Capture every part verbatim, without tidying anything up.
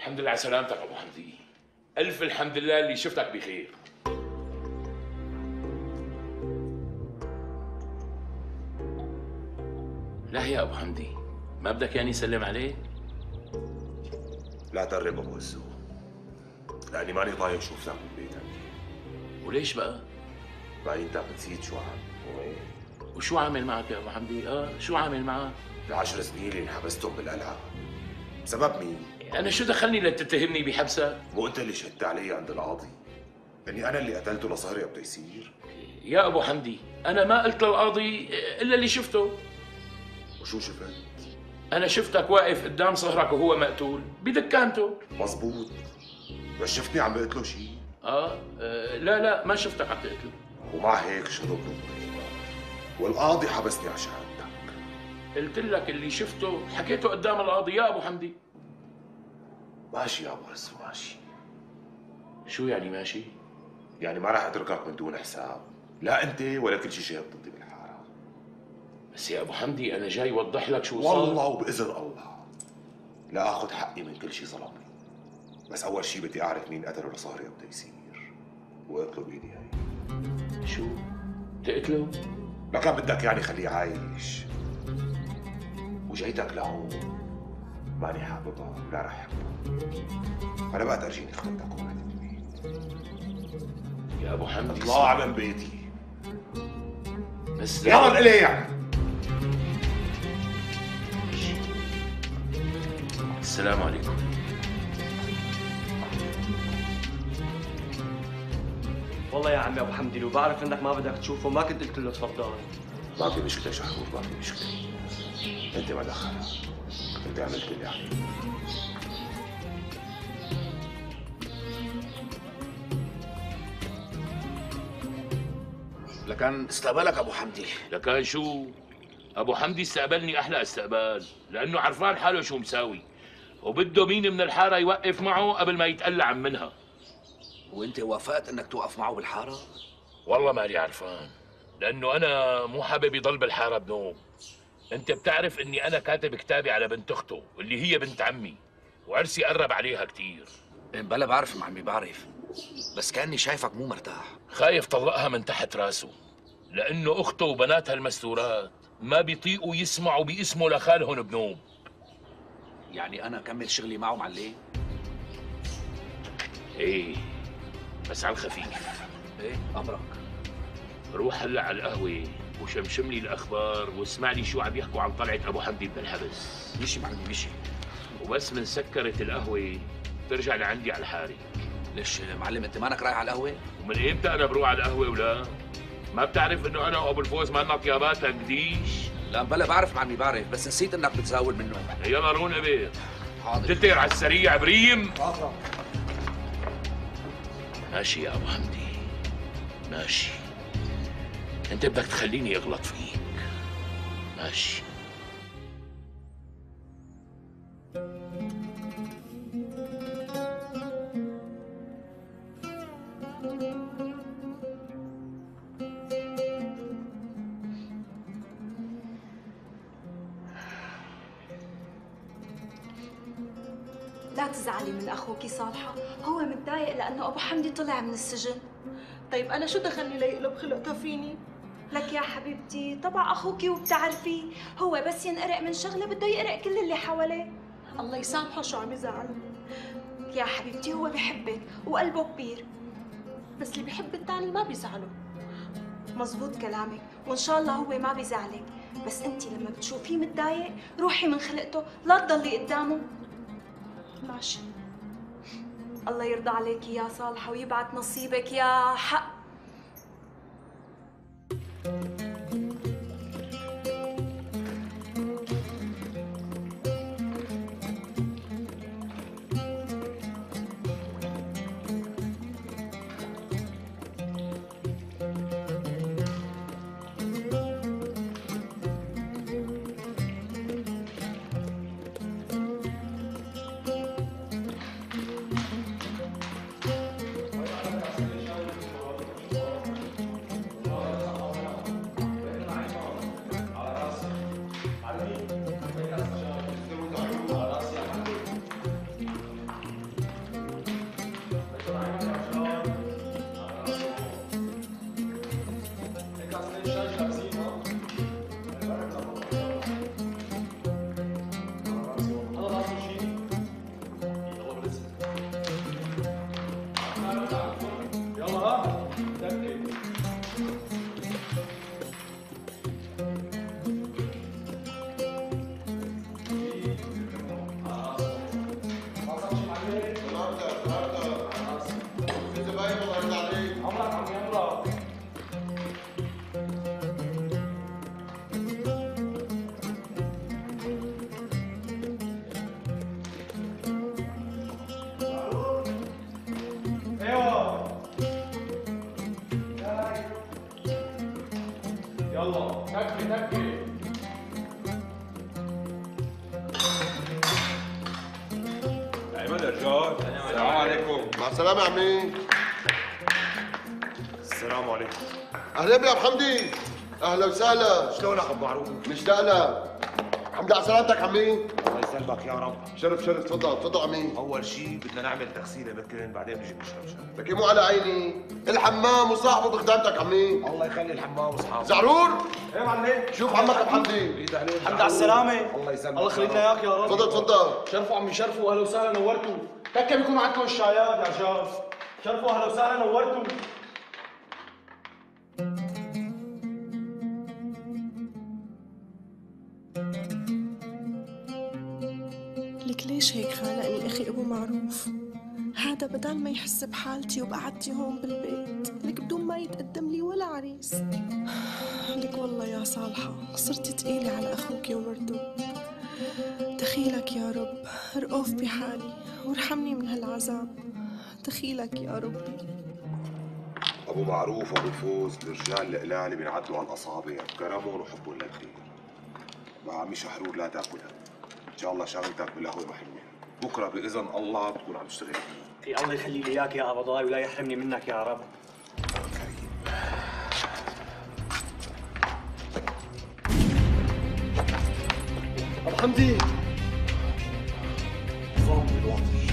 الحمد لله على سلامتك ابو حمدي. الف الحمد لله اللي شفتك بخير. لا يا ابو حمدي، ما بدك يعني سلم عليه؟ لا تقرب ابو هزو، لاني ماني طايق شوفتك من بيتك. وليش بقى؟ بعدين انت بتنسيت شو عم وين؟ وشو عامل معك يا ابو حمدي؟ اه شو عامل معك؟ العشر سنين اللي انحبستهم بالقلعه بسبب مين؟ انا شو دخلني لتتهمني بحبسك؟ مو انت اللي شهدت علي عند القاضي اني انا اللي قتلته لصهر يا بتيسير؟ يا ابو حمدي انا ما قلت للقاضي الا اللي شفته. وشو شفت؟ انا شفتك واقف قدام صهرك وهو مقتول بدكانته. مزبوط، بس شفتني عم بقتله شيء؟ آه. اه لا لا ما شفتك عم تقتله. ومع هيك شهدوا بنظري والقاضي حبسني على شهادتك. قلت لك اللي شفته حكيته قدام القاضي يا ابو حمدي. ماشي يا ابو هزو ماشي. شو يعني ماشي؟ يعني ما راح اتركك من دون حساب، لا انت ولا كل شيء شهد ضدي بالحاره. بس يا ابو حمدي انا جاي اوضح لك شو صار. والله وباذن الله لا اخذ حقي من كل شيء ظلمني، بس اول شيء بدي اعرف مين قتله لصهر يا بتيسير واقتله بايدي هي. شو؟ تقتله؟ لو كان بدك يعني خليه عايش. وجيتك لهون ماني حاببها ولا رح احبها. انا بقى ترجيني خلتك وولدت البيت. يا ابو حمدي اطلع من بيتي. بس يلا الي يعني. السلام عليكم. والله يا عمي ابو حمدي لو بعرف انك ما بدك تشوفه ما كنت قلت له تفضل. ما في مشكله شحرور، ما في مشكله. انت ما دخلها، انت عملت اللي عليك. لكان استقبلك ابو حمدي. لكان شو؟ ابو حمدي استقبلني احلى استقبال، لانه عرفان حاله شو مساوي وبده مين من الحاره يوقف معه قبل ما يتقلع منها. وانت وافقت انك توقف معه بالحاره؟ والله مالي عرفان، لانه انا مو حابب يضل بالحاره بنوم. انت بتعرف اني انا كاتب كتابي على بنت اخته اللي هي بنت عمي، وعرسي قرب عليها كثير. بلا بعرف معمي بعرف، بس كاني شايفك مو مرتاح. خايف طلقها من تحت راسه، لانه اخته وبناتها المستورات ما بيطيقوا يسمعوا باسمه لخالهم بنوب. يعني انا اكمل شغلي معه معلم؟ ايه بس على الخفيف. ايه امرك. روح هلا على القهوه وشمشم لي الاخبار واسمع لي شو عم يحكوا عن طلعه ابو حمدي من الحبس. مشي معلمي مشي. وبس من سكرت القهوه ترجع لعندي على الحاري. ليش معلم انت مانك رايح على القهوه؟ ومن امتى انا بروح على القهوه ولا؟ ما بتعرف انه انا وابو الفوز ما لنا طيابات لقديش؟ لا بلا بعرف معلمي بعرف، بس نسيت انك بتزاول منه. يلا رون ابيض. حاضر. تلتقي على السريع بريم. حاضر. ماشي يا ابو حمدي ماشي. انت بدك تخليني اغلط فيك. ماشي. لا تزعلي من اخوكي صالحه، هو متضايق لانه ابو حمدي طلع من السجن. طيب انا شو دخلني ليقلب خلقته فيني؟ لك يا حبيبتي طبع اخوكي وبتعرفيه، هو بس ينقرق من شغله بده يقرق كل اللي حواليه. الله يسامحه شو عم يزعل. يا حبيبتي هو بحبك وقلبه كبير، بس اللي بحب الثاني ما بيزعله. مزبوط كلامك، وان شاء الله هو ما بيزعلك، بس انت لما بتشوفيه متضايق روحي من خلقته، لا تضلي قدامه. ماشي. الله يرضى عليكي يا صالحه ويبعت نصيبك يا حق. تكفي تكفي. ايمن يا رجال، السلام عليكم. مع السلامة يا عمي. السلام عليكم. أهلا بي يا أبو حمدي. أهلا وسهلا. شلونك ابو معروف؟ مشتاق لك. حمدي على سلامتك عمي. الله يسلمك يا رب. شرف شرف، تفضل تفضل عمي. اول شيء بدنا نعمل تغسيله بكرن بعدين بنجي بنشرب شاي. لكن مو على عيني. الحمام وصاحبه خدامتك عمي. الله يخلي الحمام واصحابه. زعرور. ايه معلم. شوف عمك ابو حمدي. يريد عليك. الحمد على السلامة. الله يسلمك. الله يخلي لنا اياك يا رب. تفضل تفضل. شرفوا عمي شرفوا، اهلا وسهلا نورتوا. تكا بيكون عندكم الشايات يا رجال. شرفوا اهلا وسهلا نورتوا. لك ليش هيك خانقني اخي ابو معروف؟ هذا بدل ما يحس بحالتي وبقعدتي هون بالبيت، لك بدون ما يتقدم لي ولا عريس. لك والله يا صالحة صرتي تقيلة على اخوك ومرته. دخيلك يا رب رؤوف بحالي وارحمني من هالعذاب. دخيلك يا ربي. ابو معروف وابو فوز الرجال القلالي بينعدوا على الاصابع بكرمهم وحبهم للخير. مع عمي شحرور لا تاكلها. ان شاء الله شغلتك بالقهوه محليه. بكره باذن الله بتكون عم تشتغل. في الله يخلي لي اياك يا ابضاي ولا يحرمني منك يا رب. ابو حمدي. نظام الوطي.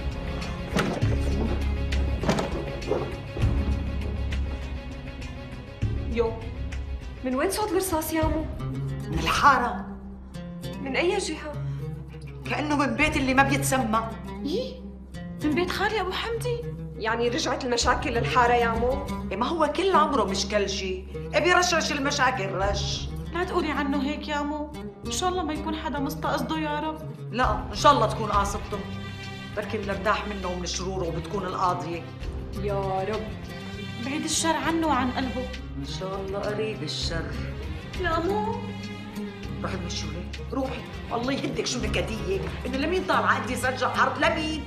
يو، من وين صوت الرصاص يا مو؟ من الحارة. من أي جهة؟ كأنه من بيت اللي ما بيتسمى. يي، من بيت خالي أبو حمدي. يعني رجعت المشاكل للحارة يا مو؟ إيه ما هو كل عمره مش كل شيء، إيه بيرشرش المشاكل رش. لا تقولي عنه هيك يا مو، ان شاء الله ما يكون حدا مستقصده يا رب. لا إن شاء الله تكون قاصدته، بركي بنرتاح منه ومن شروره وبتكون القاضية. يا رب. بعيد الشر عنه وعن قلبه. إن شاء الله قريب الشر. يا مو روحي مشي وليه، روحي، والله يهدك شو نكدية، إنه لمين طالعة عندي سجل حرب لمين؟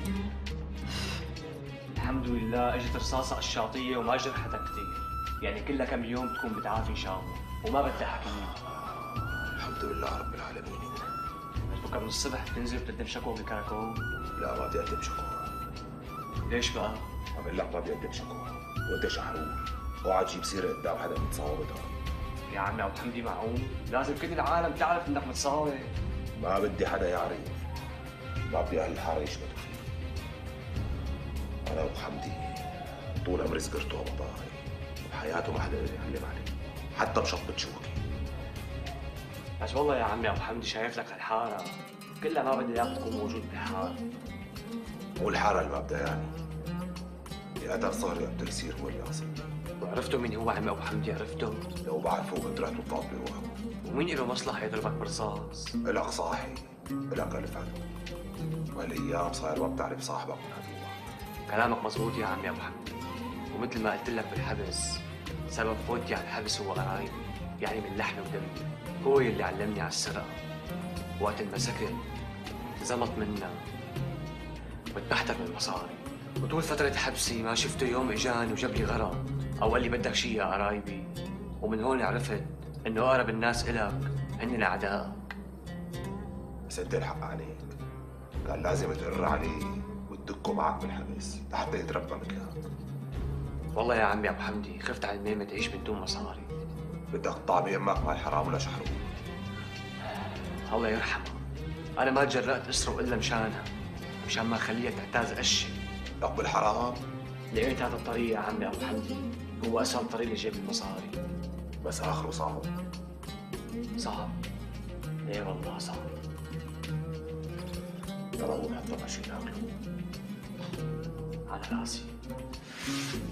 الحمد لله اجت رصاصة قشاطية وما جرحتها كثير، يعني كلها كم يوم تكون بتعافي ان شاء الله وما بدها حكيم. الحمد لله رب العالمين. بكره من الصبح بتنزل بتقدم شكوى بالكراكون. لا ما بدي اقدم شكوى. ليش بقى؟ عم بقول لك ما بدي اقدم شكوى. وانت شحرور اوعى تجيب سيره قدام حدا متصاوبتها. يا عمي ابو حمدي معقول؟ لازم كل العالم تعرف انك متصاوب. ما بدي حدا يعرف. ما بدي اهل الحاره يشمتوا فيه. انا ابو حمدي طول عمري سكرته وبضاعي وحياته ما حدا قدر يعلم عليه حتى بشطة شوكي. بس والله يا عمي ابو حمدي شايف لك الحاره كلها ما بدي اياك تكون موجود بالحاره. مو الحاره اللي ما بدها يعني. اللي قتل صهري عبد اليسير هو اللي قصد. وعرفتوا مين هو عمي ابو حمدي؟ عرفته؟ لو بعرفه كنت رحت وطلعت بروحه. ومين له مصلحه يضربك برصاص؟ الك صاحي الك الف عدو. وهالايام صاير ما بتعرف صاحبك من عدوك. كلامك مزبوط يا عمي ابو حمدي، ومثل ما قلت لك بالحبس سبب فوتي على الحبس هو قرايبي، يعني من لحمي ودمي. هو اللي علمني على السرقه. وقت المسكت زمط منا واتبحتر بالمصاري، وطول فترة حبسي ما شفته يوم اجاني وجاب لي غرض او قال لي بدك شيء يا قرايبي، ومن هون عرفت انه اقرب الناس الك هن اعدائك. بس انت الحق عليك، كان لازم تقر عليه وتدكه معك بالحبس لحتى يتربى مثلك. والله يا عمي ابو حمدي خفت على الميمة تعيش بدون مصاري. بدك تطعم بيمك مع الحرام ولا شحرور؟ الله يرحمها، انا ما تجرأت اسرق الا مشانها، مشان ما اخليها تعتاز اشي. لك بالحرام؟ لقيت هذا الطريق يا عمي ابو حمدي هو اسهل طريق لجيب المصاري. بس اخره صعب. صعب؟ ايه والله صعب. يلا روح حط لنا شيء ناكله. على راسي.